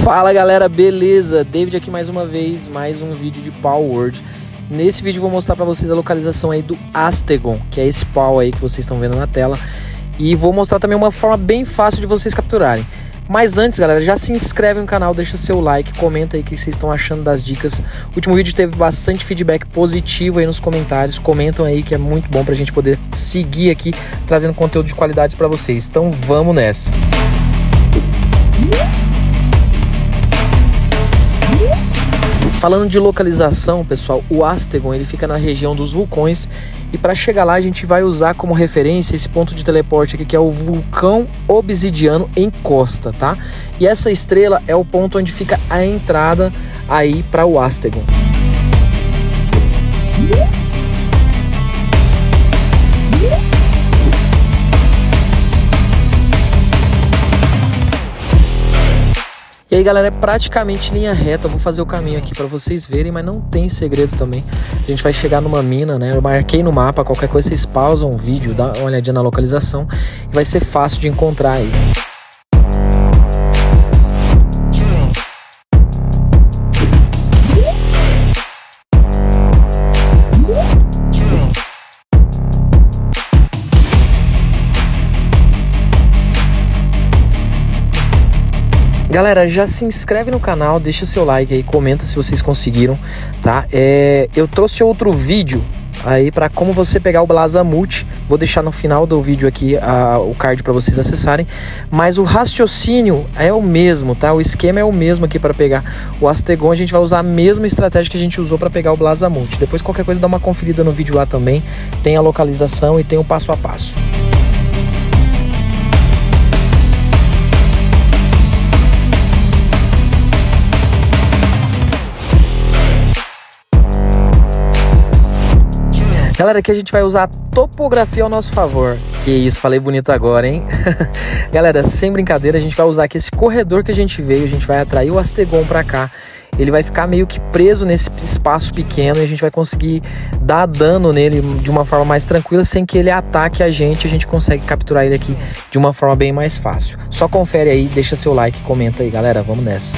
Fala galera, beleza? David aqui mais uma vez, mais um vídeo de Palworld. Nesse vídeo eu vou mostrar pra vocês a localização aí do Astegon, que é esse pau aí que vocês estão vendo na tela. E vou mostrar também uma forma bem fácil de vocês capturarem. Mas antes, galera, já se inscreve no canal, deixa seu like, comenta aí o que vocês estão achando das dicas. O último vídeo teve bastante feedback positivo aí nos comentários. Comentam aí que é muito bom pra gente poder seguir aqui, trazendo conteúdo de qualidade pra vocês. Então vamos nessa! Falando de localização, pessoal, o Astegon ele fica na região dos vulcões e para chegar lá a gente vai usar como referência esse ponto de teleporte aqui que é o vulcão obsidiano em Costa, tá? E essa estrela é o ponto onde fica a entrada aí para o Astegon. E aí galera, é praticamente linha reta, eu vou fazer o caminho aqui para vocês verem, mas não tem segredo também. A gente vai chegar numa mina, né, eu marquei no mapa, qualquer coisa vocês pausam o vídeo, dá uma olhadinha na localização e vai ser fácil de encontrar aí. Galera, já se inscreve no canal, deixa seu like aí, comenta se vocês conseguiram, tá? Eu trouxe outro vídeo aí para como você pegar o Blazamult, vou deixar no final do vídeo aqui o card para vocês acessarem, mas o raciocínio é o mesmo, tá? O esquema é o mesmo aqui para pegar o Astegon, a gente vai usar a mesma estratégia que a gente usou para pegar o Blazamult. Depois qualquer coisa dá uma conferida no vídeo lá também, tem a localização e tem o passo a passo. Galera, aqui a gente vai usar a topografia ao nosso favor. Que isso, falei bonito agora, hein? Galera, sem brincadeira, a gente vai usar aqui esse corredor que a gente veio, a gente vai atrair o Astegon pra cá. Ele vai ficar meio que preso nesse espaço pequeno e a gente vai conseguir dar dano nele de uma forma mais tranquila, sem que ele ataque a gente consegue capturar ele aqui de uma forma bem mais fácil. Só confere aí, deixa seu like, comenta aí, galera, vamos nessa.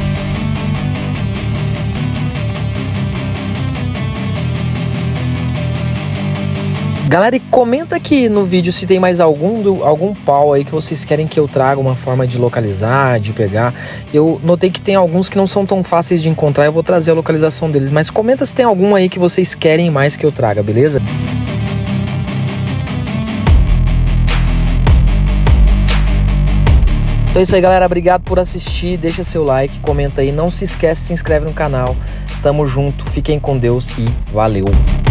Galera, e comenta aqui no vídeo se tem mais algum pau aí que vocês querem que eu traga uma forma de localizar, de pegar. Eu notei que tem alguns que não são tão fáceis de encontrar, eu vou trazer a localização deles. Mas comenta se tem algum aí que vocês querem mais que eu traga, beleza? Então é isso aí, galera. Obrigado por assistir. Deixa seu like, comenta aí. Não se esquece, se inscreve no canal. Tamo junto, fiquem com Deus e valeu!